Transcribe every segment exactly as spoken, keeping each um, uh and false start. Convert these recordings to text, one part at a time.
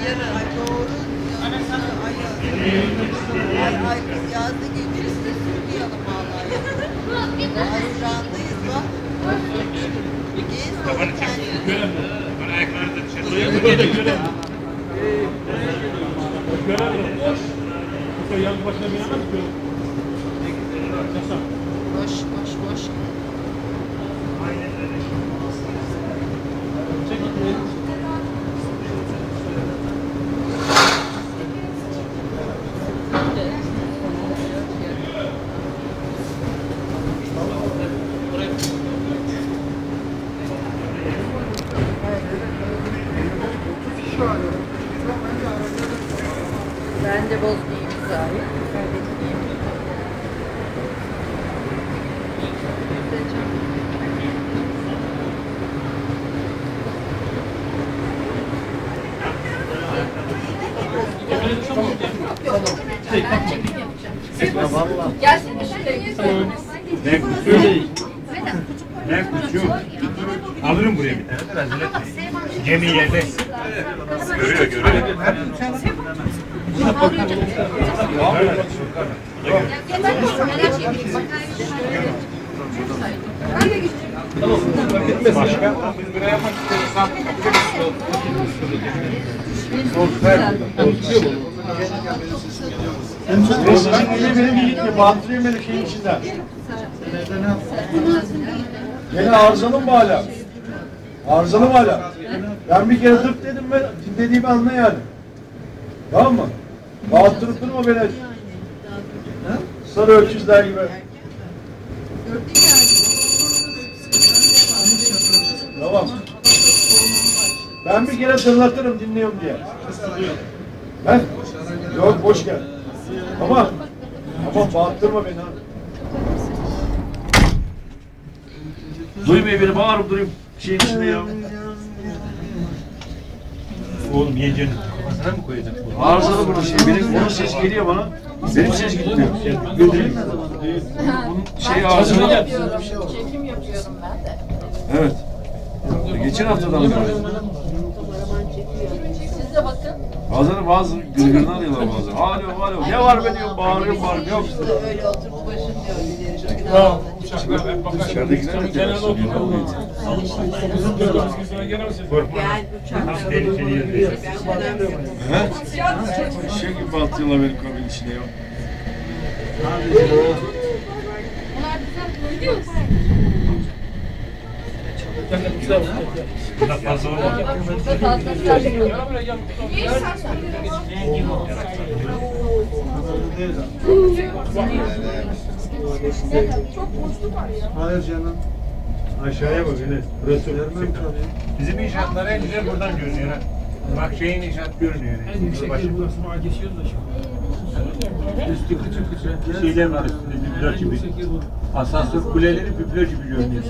yarın. Ay doğru. Ay ay kız yazdı gecesi sürmeyelim vallahi. Ay randayız bak. Gez bak kendini. Bana ekranı dışarı koyalım. Görelim. Boş. Bu yan başına bir yana mı? Boş boş boş. Ben de bozmayayım imzayı. Kaybetmeyeyim. Gelsene şuraya. Ben kutuyorum. Ben kutuyorum. Alırım buraya bir tane. Biraz öyle. Gemi yerde. Görüyor, görüyor. Başka? Biz buraya yapmak isteriz. Başkan niye benim gitmiyor? Bandırayım beni şeyin içinden. Gene arızalı mı hala? Arızalı mı hala? Ben bir kere dıp dedim ben, dediğimi anla yani. Tamam mı? Bağırtırıp durma beni. Sarı öküzler gibi. Tamam. Ben bir kere tırlatırım dinliyorum diye. He? Yok boş gel. Tamam. Tamam bağırtırma beni ha. Duymuyor beni bağırıp durayım şeyin içinde ya. Oğlum yiyeceğini kafasına mı koyacaksın? Arızalı burada şey. Benim onun ses geliyor bana. Benim ses gitmiyor. Götüreyim mi? Bunun şey arızalı. Çekim yapıyorum ben de. Evet. Geçen haftadan beri. Siz de bakın. Bazen bazı gırgırını alıyorlar bazen. Alo alo. Ne var be diyor. Bağırıyor bağırıyor. Yok. Öyle oturup başın diyor. Tamam. Dışarıdakiler de Genelde diyor. oturuyoruz. Bizim gördüğümüz yüzüne gelemezsiniz. Gel uçakta. Tehlikeli yerdeyiz. He? Şey gibi atıyorlar beni kabin içine ya. Burada fazla olmaz. Burada fazla sarılıyor. Hayır canım. Aşağıya bak öyle. Burası bizim inşaatlar en güzel buradan görünüyor. Ha. Bak şeyin inşaat görünüyor. En yüksek yeri burası var. Geçiyoruz da şimdi. Üstü küçük küçük. Şeyler var üstünde biblo gibi. Asansör kuleleri biblo gibi görünüyor.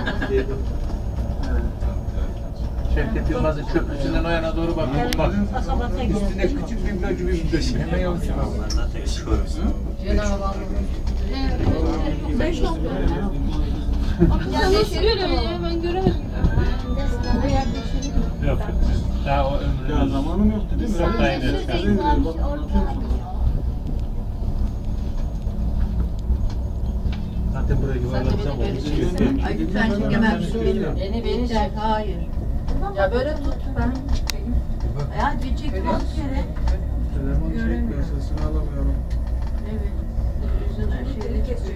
Şevket Yılmaz'ın köprüsünden o yana doğru bak. Bak. Üstünde küçük biblo gibi biblo gibi. Hemen yavaş yavaş. Cenab-ı Allah. Ya ne söylüyor ya ben göremedim. Yok. Daha o ömrü zamanım yoktu değil mi? Çok daha ileri çıkardım. Zaten buraya yuvarlatsam olur. Ay lütfen çekemem benim. Beni beni çek. Hayır. Ya böyle tut ben. Ya bir çek bir kere. Telefon çekmiyor, sesini alamıyorum. Evet. Yüzüne şeyle kesiyor.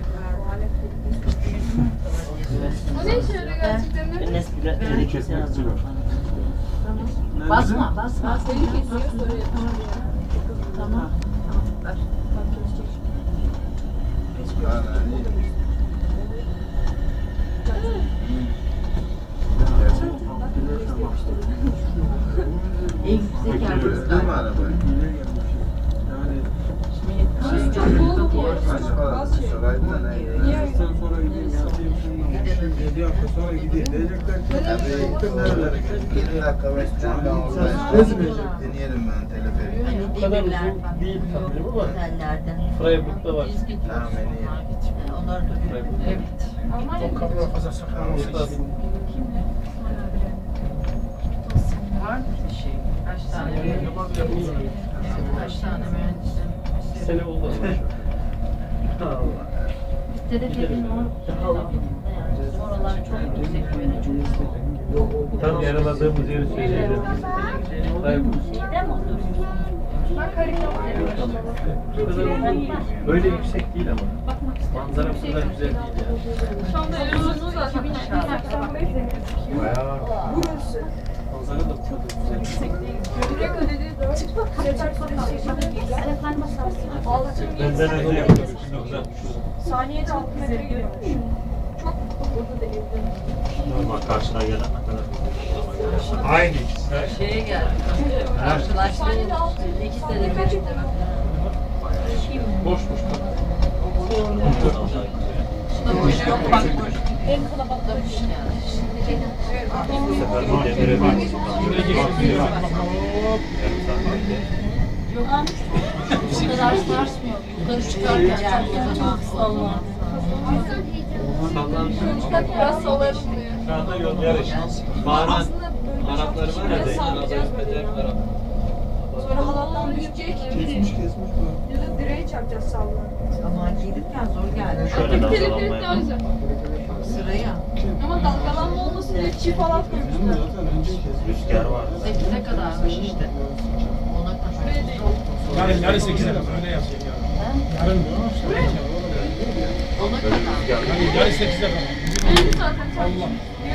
O ne işe yarıyor gerçekten de? Beni kesmek istiyor. Basma basma. Seni kesiyor soruyor. Tamam ya. Tamam. Ver. En yüksek yerdeyiz. Değil mi araba? Biz çok bulduk ya. Acaba saraydı da ne? Sonra gideyim yatayım şundan. Yedi hafta sonra gideyim. Diyecekler ki Abi gittim nerelere geldim. yedi dakika bekleyeceğim ben oradayım. Gezmeyecek. Deneyelim ben teleferiği. Hani demirler var. Değil tabii ama Otellerden. Freiburg'da var. Biz gidiyoruz. Tamam beni yerim. Onlar duruyor. Evet. O kapıda fazla saklanması lazım. Var mı bir şey? Kaç tane? Kaç tane mühendis? Sene oldu ama. Allah. Teleferin o oralar çok yüksek böyle çok. Tam yaraladığımız yeri söyleyelim. Şeyden mi oturuyorsun? Böyle yüksek değil ama. Manzara bu kadar güzel değil ya. Şu anda Erzurum zaten. Bayağı. Manzara da bu kadar güzel. Direkt ödedi. Benden önce yapıyorduk. Şimdi güzel. Saniyede altı metre geliyormuş. Çok burada da evde. Normal karşıdan gelen ne kadar. Aynı ikisi de. Şeye geldik. Karşılaştık. İkisi de de Boşmuş bak. boş yok bak boş. En kalabalık Yani. Bu sefer demire bak. O kadar sarsmıyor. Yukarı çıkarken çok zaman. Allah. biraz sallarım diyor. Şu anda yol yarış. Bağıran Arapları var ya. Acayip acayip Arap. Sonra halattan düşecek. Kesmiş kesmiş bu. Ya da direğe çarpacağız sallar. Ama gelirken zor geldi. Şöyle Öteki dalgalanma teleferik daha güzel. Sıraya. Ama dalgalanma olmasın diye çift halat koymuşlar. Rüzgar var. sekize kadarmış işte. Ona kadar. Yarın yarın sekize kadar öyle yapacak yarın. Yarın diyor ama işte. Ona Böyle kadar. rüzgar var. Yani yarın sekize kadar. Benim zaten Allah.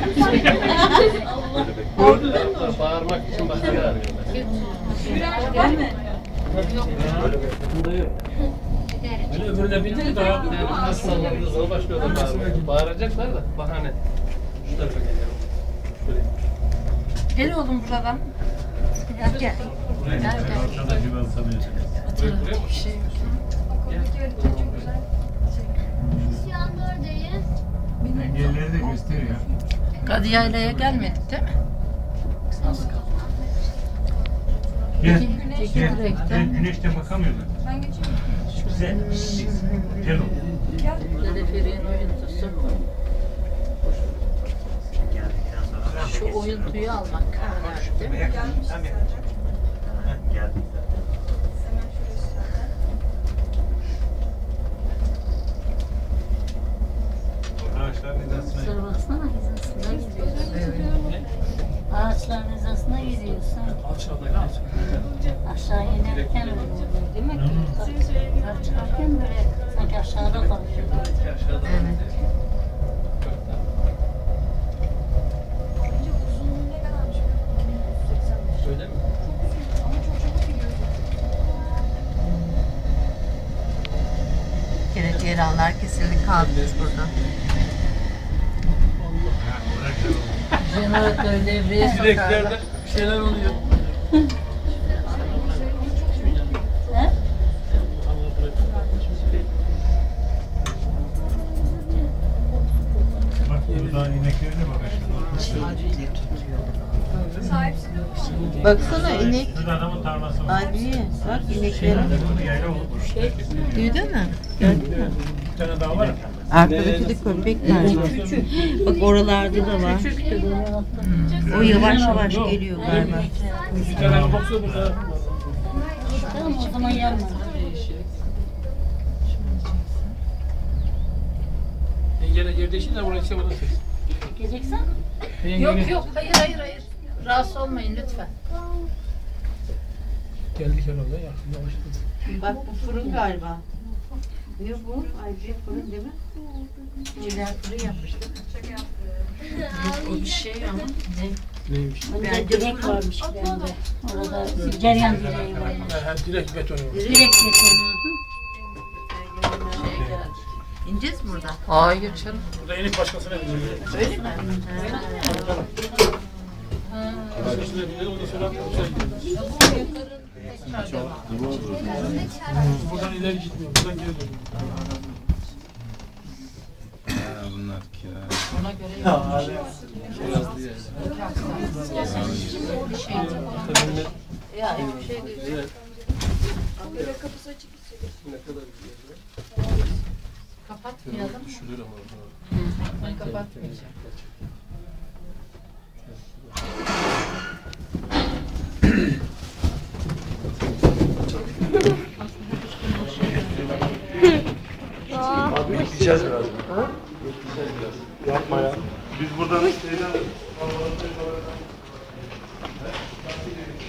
Gördüler mi? Bağırmak için başka yer arıyorlar. Birer var mı? Böyle bir Bunda yok. Öyle öbürüne binince daha yani nasıl sallanıyor zor başlıyorlar bağırmaya. Bağıracaklar da bahane. Şu tarafa gelelim. Şöyle. Gel oğlum buradan. Gel gel. buraya gel. Arkada güven sanıyorsun. Buraya buraya mı? Bir şey yok. Şu anda oradayız. Engelleri de gösteriyor. Kadiyayla'ya gelmedik değil mi? Gel. Güneş Gel. direkten. Gel. Güneşten bakamıyordun. Ben geçeyim. Güzel. Gel oğlum. Teleferiğin oyuntusu. Şu oyuntuyu almak önemli değil mi? Gelmişiz zaten. Geldik zaten. Hemen şurası zaten. Ağaçların hizasına Şöyle baksana hizasına gidiyorsun. Ağaçların hizasına gidiyorsun. Alçalda geç. Aşağı inerken öyle oluyor değil mi? Yukarı çıkarken böyle sanki aşağıda kalıyor. Aşağıda. Önce uzunluğu ne kadarmış? iki bin dokuz yüz seksen beş. Öyle mi? Çok uzun ama çok çabuk gidiyor. Gene ceylanlar kesildi kaldınız burada. Jeneratör devreye sokarlar. Direklerde bir şeyler oluyor. He? bak buradan ineklerine bak aşağıda. Sahipsiz yok. Baksana inek. Şurada adamın tarlası var. Abi bak ineklerin. Bunu yayla olur. Duydun mu? Gördün mü? Bir tane daha var. Arkadaki de köpek galiba. Bak oralarda da var. O yavaş yavaş geliyor galiba. Bir tane boksa burada. Tamam o zaman gelme. Yere yer değişin de buraya çabuk kes. Geleceksen? Yok yok hayır hayır hayır. Rahatsız olmayın lütfen. Geldik herhalde ya. Yavaş. Bak bu fırın galiba. Ne bu? Ay bir fırın değil mi? Ciler fırın yapmış değil mi? O bir şey ama ne? Neymiş? Önce direk varmış bende. Orada ceryan direği varmış. Ha, direkt beton yok. Direk getiriyor. Şey geldi. İneceğiz mi burada? Hayır canım. Burada inip başkasına gidiyor. Öyle mi? Başkasına gidiyor. Ondan sonra atlamışlar gidiyor. Buradan ileri gitmiyor. Buradan geri dönüyor. Bunlar kira. Ona göre Bir şey. ya hiçbir şey değil. Evet. Böyle kapısı açık hissediyor. Ne kadar güzel. Kapatmayalım. Şudur ama. Ben kapatmayacağım. Bekleyeceğiz biraz. Ha? Bekleyeceğiz biraz. Yapma ya. Biz buradan şeyden